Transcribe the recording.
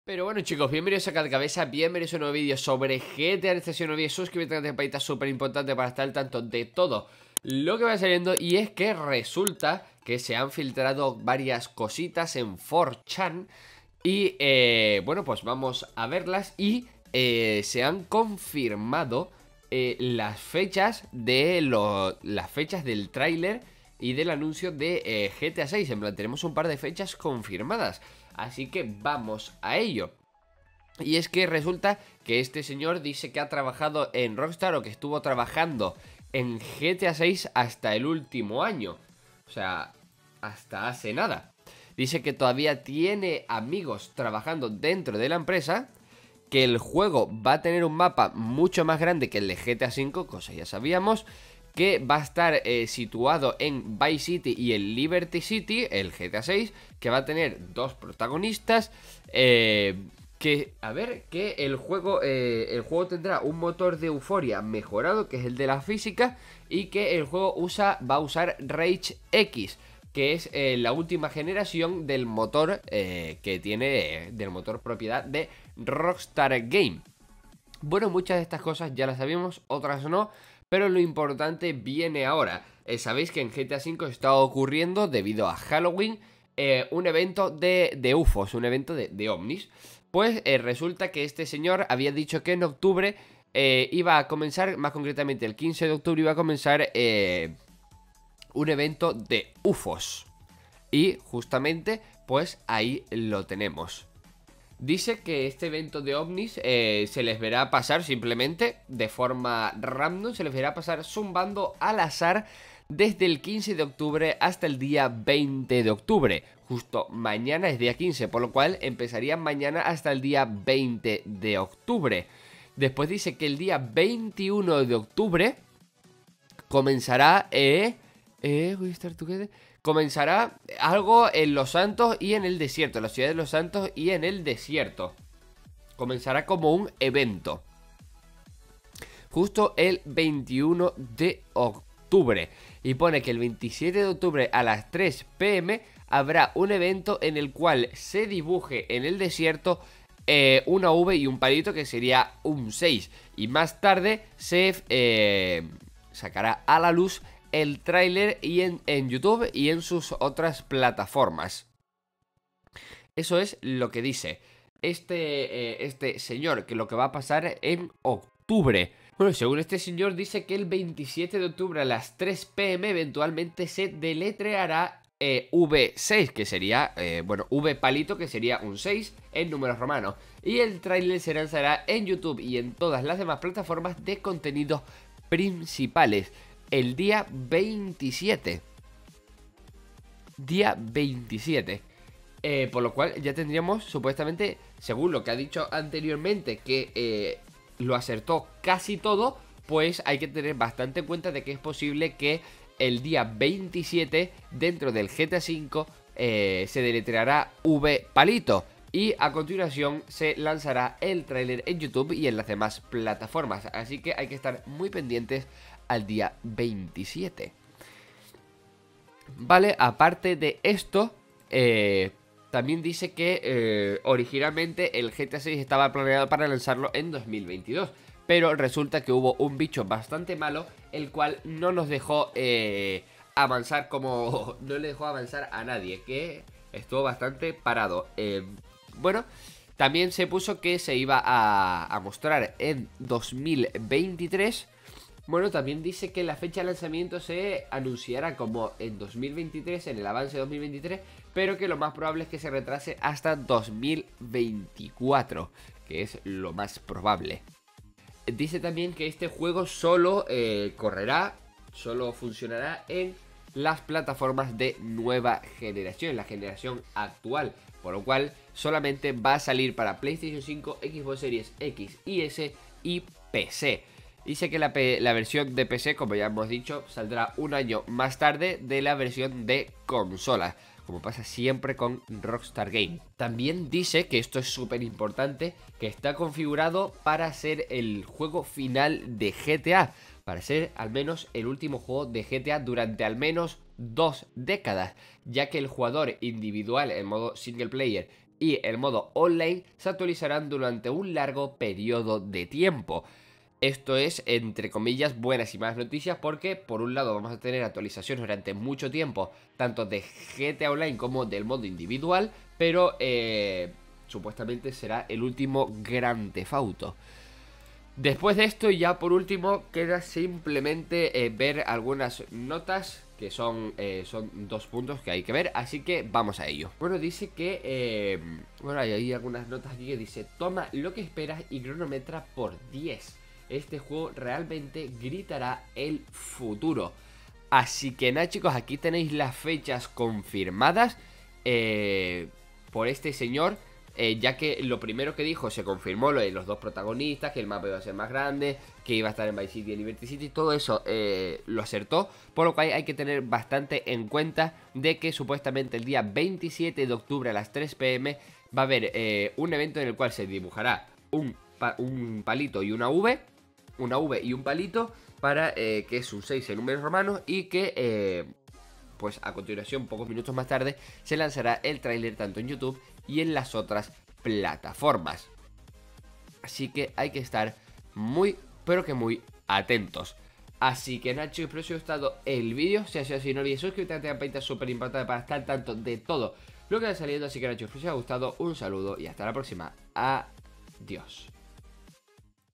Pero bueno chicos, bienvenidos a Cabeza, bienvenidos a un nuevo vídeo sobre GTA. En esta sesión no olvides suscribirte a la campanita, súper importante para estar al tanto de todo lo que va saliendo. Y es que resulta que se han filtrado varias cositas en 4chan. Y bueno, pues vamos a verlas. Y se han confirmado las fechas de las fechas del tráiler y del anuncio de GTA 6. En plan, tenemos un par de fechas confirmadas. Así que vamos a ello. Y es que resulta que este señor dice que ha trabajado en Rockstar, o que estuvo trabajando en GTA 6 hasta el último año. O sea, hasta hace nada. Dice que todavía tiene amigos trabajando dentro de la empresa, que el juego va a tener un mapa mucho más grande que el de GTA 5, cosa ya sabíamos, que va a estar situado en Vice City y en Liberty City, el GTA 6, que va a tener dos protagonistas, que el juego tendrá un motor de euforia mejorado, que es el de la física, y que el juego va a usar Rage X, que es la última generación del motor que tiene, del motor propiedad de Rockstar Game. Bueno, muchas de estas cosas ya las sabíamos, otras no, pero lo importante viene ahora. Sabéis que en GTA V está ocurriendo, debido a Halloween, un evento de UFOs, un evento de ovnis. Pues resulta que este señor había dicho que en octubre iba a comenzar, más concretamente el 15 de octubre iba a comenzar un evento de UFOs. Y justamente, pues ahí lo tenemos. Dice que este evento de ovnis se les verá pasar simplemente de forma random, se les verá pasar zumbando al azar desde el 15 de octubre hasta el día 20 de octubre. Justo mañana es día 15, por lo cual empezarían mañana hasta el día 20 de octubre. Después dice que el día 21 de octubre comenzará comenzará algo en Los Santos y en el desierto, en la ciudad de Los Santos y en el desierto. Comenzará como un evento justo el 21 de octubre. Y pone que el 27 de octubre a las 3 p.m. habrá un evento en el cual se dibuje en el desierto una V y un palito, que sería un 6. Y más tarde se sacará a la luz el tráiler y en YouTube y en sus otras plataformas. Eso es lo que dice este señor, que lo que va a pasar en octubre. Bueno, según este señor dice que el 27 de octubre a las 3 p.m. eventualmente se deletreará V6, que sería, V palito, que sería un 6 en números romanos. Y el tráiler se lanzará en YouTube y en todas las demás plataformas de contenidos principales el día 27. Día 27. Por lo cual ya tendríamos, supuestamente, según lo que ha dicho anteriormente, que lo acertó casi todo. Pues hay que tener bastante en cuenta de que es posible que el día 27, dentro del GTA V, se deletreará V palito. Y a continuación se lanzará el tráiler en YouTube y en las demás plataformas. Así que hay que estar muy pendientes al día 27. Vale, aparte de esto, también dice que originalmente el GTA 6 estaba planeado para lanzarlo en 2022. Pero resulta que hubo un bicho bastante malo, el cual no nos dejó avanzar como... no le dejó avanzar a nadie, que estuvo bastante parado. Bueno, también se puso que se iba a mostrar en 2023. Bueno, también dice que la fecha de lanzamiento se anunciará como en 2023, en el avance de 2023, pero que lo más probable es que se retrase hasta 2024, que es lo más probable. Dice también que este juego solo solo funcionará en las plataformas de nueva generación, la generación actual, por lo cual solamente va a salir para PlayStation 5, Xbox Series X y S y PC. Dice que la versión de PC, como ya hemos dicho, saldrá un año más tarde de la versión de consola, como pasa siempre con Rockstar Game. También dice, que esto es súper importante, que está configurado para ser el juego final de GTA, para ser al menos el último juego de GTA durante al menos 2 décadas, ya que el jugador individual en modo single player y el modo online se actualizarán durante un largo periodo de tiempo. Esto es, entre comillas, buenas y malas noticias porque, por un lado, vamos a tener actualizaciones durante mucho tiempo, tanto de GTA Online como del modo individual, pero supuestamente será el último Grand Theft Auto. Después de esto, ya por último, queda simplemente ver algunas notas que son 2 puntos que hay que ver, así que vamos a ello. Bueno, dice que, bueno, hay algunas notas aquí que dice: toma lo que esperas y cronometra por 10. Este juego realmente gritará el futuro. Así que nada, chicos, aquí tenéis las fechas confirmadas por este señor. Ya que lo primero que dijo se confirmó, lo de los 2 protagonistas, que el mapa iba a ser más grande, que iba a estar en Vice City y Liberty City, todo eso lo acertó, por lo cual hay que tener bastante en cuenta de que supuestamente el día 27 de octubre a las 3 p.m. va a haber un evento en el cual se dibujará un palito y una V y un palito para que es un 6 en números romanos y que pues a continuación, pocos minutos más tarde, se lanzará el tráiler tanto en YouTube y en las otras plataformas. Así que hay que estar muy, pero que muy atentos. Así que nada, chicos, espero que os haya gustado el vídeo. Si ha sido así, no olvidéis suscribirte a la campanita, súper importante para estar al tanto de todo lo que va saliendo. Así que nada, chicos, espero que os haya gustado. Un saludo y hasta la próxima. Adiós.